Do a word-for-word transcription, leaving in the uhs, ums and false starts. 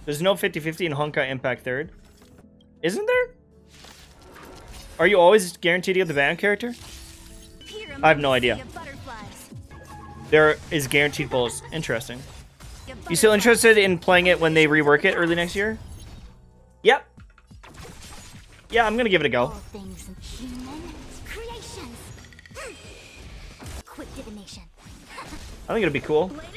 There's no fifty fifty in Honkai Impact third. Isn't there? Are you always guaranteed to get the banner character? I have no idea. There is guaranteed bullets. Interesting. You still interested in playing it when they rework it early next year? Yep. Yeah, I'm gonna give it a go. I think it'll be cool.